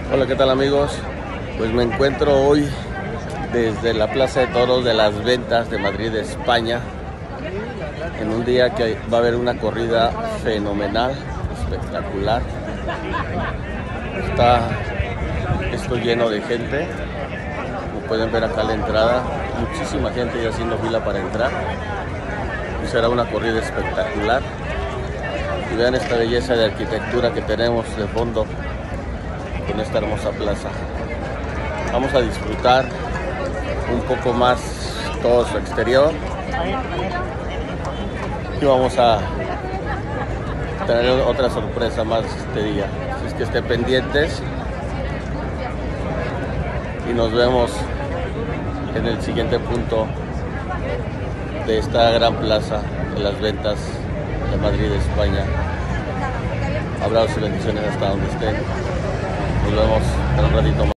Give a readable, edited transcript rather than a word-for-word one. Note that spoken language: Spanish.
Hola, ¿qué tal amigos? Pues me encuentro hoy desde la Plaza de Toros de las Ventas de Madrid, España, en un día que va a haber una corrida fenomenal, espectacular. Está esto lleno de gente, como pueden ver acá a la entrada, muchísima gente ya haciendo fila para entrar. Y será una corrida espectacular. Y vean esta belleza de arquitectura que tenemos de fondo con esta hermosa plaza. Vamos a disfrutar un poco más todo su exterior y vamos a tener otra sorpresa más este día, así es que estén pendientes y nos vemos en el siguiente punto de esta gran plaza de las Ventas de Madrid, España. Abrazos y bendiciones hasta donde estén. Nos vemos en un ratito más.